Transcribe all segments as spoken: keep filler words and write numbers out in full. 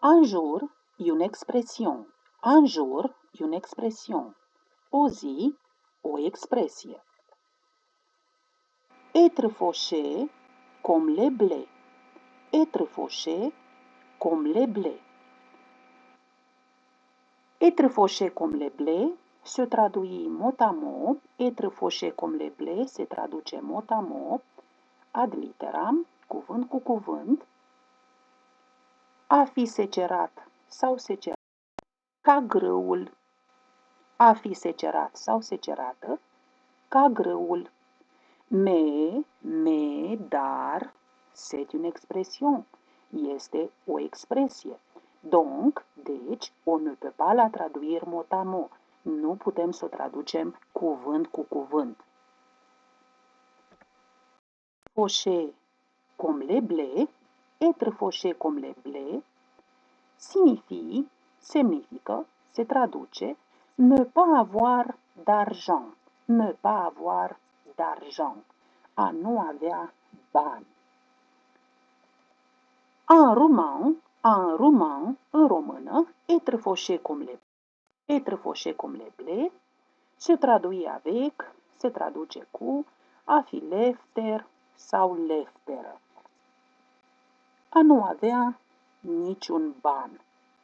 Un jour, une expression. Un jour, une expression. O zi, o expresie. Être fauché comme les blés. Être fauché comme les blés. Être fauché comme les blés se traduit mot à mot. Être fauché comme les blés se traduce mot à mot, ad literam, cuvânt cu cuvânt. A fi secerat sau secerat, ca grâul. A fi secerat sau secerată, ca grâul. Mais, mais, dar, c'est une expression. Este o expresie. Donc, deci, on ne peut pas la traduire mot à mot. Nu putem să o traducem cuvânt cu cuvânt. Fauché comme les blés, être fauché comme les blés, signifie, semnifică, se traduce, ne pas avoir d'argent, ne pas avoir d'argent, a nu avea bani. En roman, en roman, în română, être fauché comme les être fauché comme les blés se traduit avec, se traduce cu, a fi lefter sau lefteră. A nu avea niciun ban.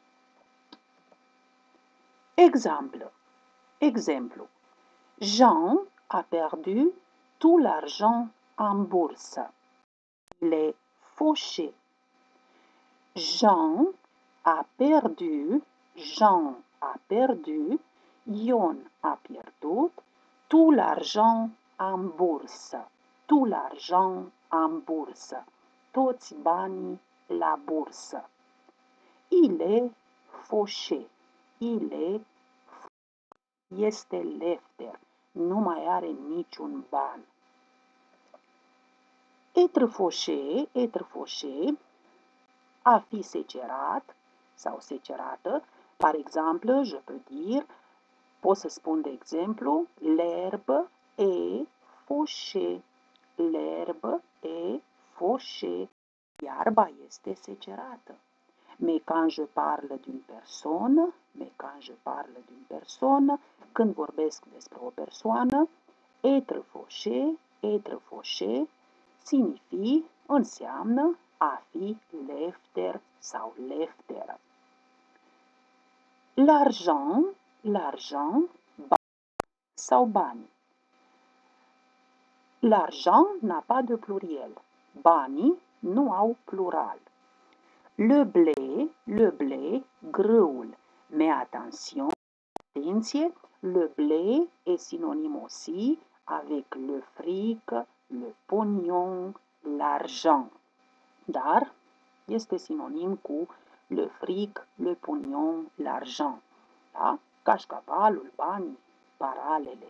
Exemple. Exemple. Jean a perdu tout l'argent en bourse. Il est fauché. Jean a perdu, Jean a perdu, Ion a pierdut tout l'argent en bourse. Tout l'argent en bourse. Toți banii la bursă. Il est fauché. Il est este lefter. Nu mai are niciun ban. Être fauché, être fauché, a fi secerat sau secerată. Par exemple, je peux dire, pot să spun de exemplu, l'herbe est fauchée. L'herbe est fauchée. Iarba este secerată. Mais quand je parle d'une personne, mais quand je parle d'une personne, când vorbesc despre o persoană, être fauché, être fauché, signifie, înseamnă a fi lefter sau lefteră. L'argent, l'argent, bani sau bani. L'argent n'a pas de pluriel. Banii nu au plural. Le blé, le blé, grâul. Mais attention, atenție, le blé est synonyme aussi avec le fric, le pognon, l'argent. Dar este sinonim cu le fric, le pognon, l'argent. Da? Cașcavalul, banii, paralele.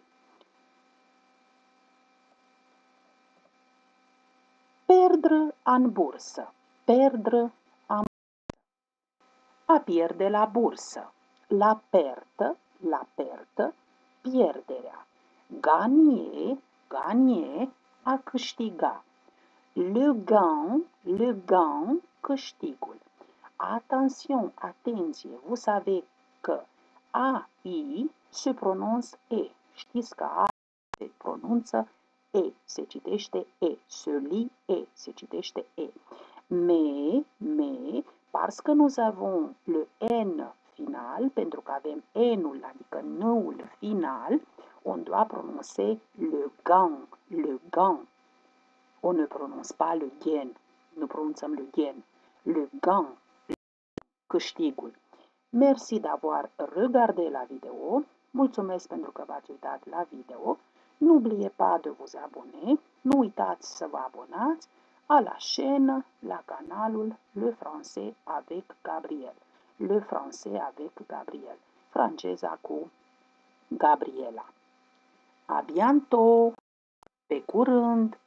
Perdre en bursă. Perdre en bursă. A pierde la bursă. La perte, la perte, pierderea. Gagner, gagner, a câștiga. Le gain, le gain, câștigul. Attention, atenție, vous savez că A I se prononce E. Știți că A se pronunță E, se citește E, se lit E, se citește E. Mais, mais, parce que nous avons le N final, pentru că avem N-ul, adică N-ul final, on doit prononcer le gain, le gain. On ne prononce pas le gain, nu pronunțăm le gain, le gain, câștigul. Merci d'avoir regardé la vidéo, mulțumesc pentru că v-ați uitat la video. N'oubliez pas de vous abonner, nu uitați să vă abonați à la chaîne, la canalul Le Français avec Gabriel. Le Français avec Gabriel. Franceza cu Gabriela. A bientôt! Pe curând!